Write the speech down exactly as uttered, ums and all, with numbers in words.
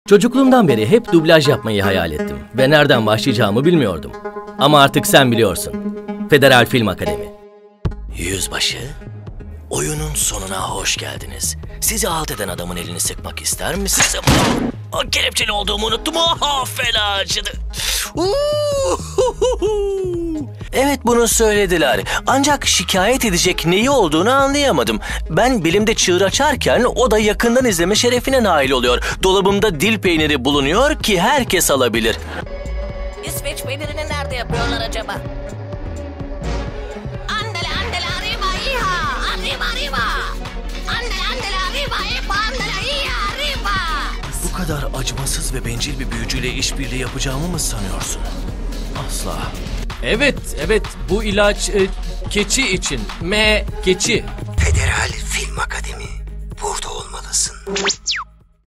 Çocukluğumdan beri hep dublaj yapmayı hayal ettim ve nereden başlayacağımı bilmiyordum. Ama artık sen biliyorsun. Federal Film Akademi. Yüzbaşı, oyunun sonuna hoş geldiniz. Sizi alt eden adamın elini sıkmak ister misiniz? O kelepçeli olduğumu unuttum. Oh, fena acıdı. Evet, bunu söylediler. Ancak şikayet edecek neyi olduğunu anlayamadım. Ben bilimde çığır açarken o da yakından izleme şerefine nail oluyor. Dolabımda dil peyniri bulunuyor ki herkes alabilir. İsveç peynirini nerede yapıyorlar acaba? Andele andele arriba iha, arriba arriba. Andele andele arriba iha, andele iha, arriba. Bu kadar acımasız ve bencil bir büyücüyle işbirliği yapacağımı mı sanıyorsun? Asla. Evet, evet. Bu ilaç e, keçi için. M keçi. Federal Film Akademi. Burada olmalısın.